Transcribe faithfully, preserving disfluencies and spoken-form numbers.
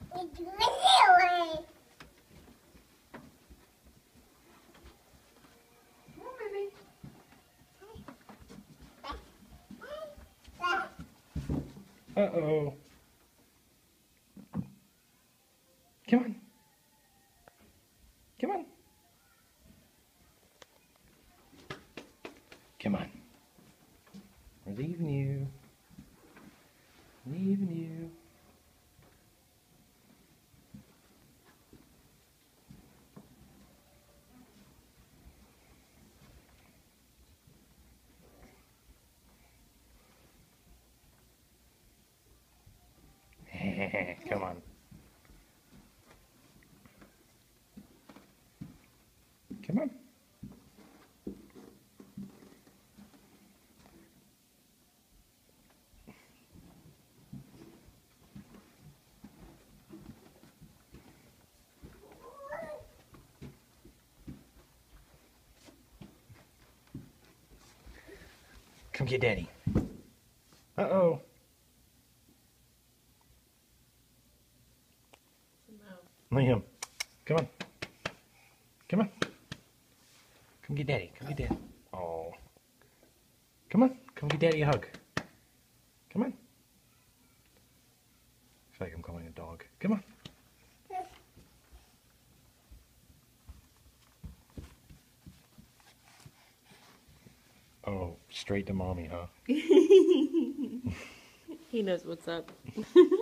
Uh-oh. Come on. Come on. Come on. We're leaving you. Leaving you. Come on. Come on. Come get Daddy. Uh-oh. Liam, come on. Come on. Come get Daddy. Come get Daddy. Oh. Come on. Come get Daddy a hug. Come on. I feel like I'm calling a dog. Come on. Oh, straight to mommy, huh? He knows what's up.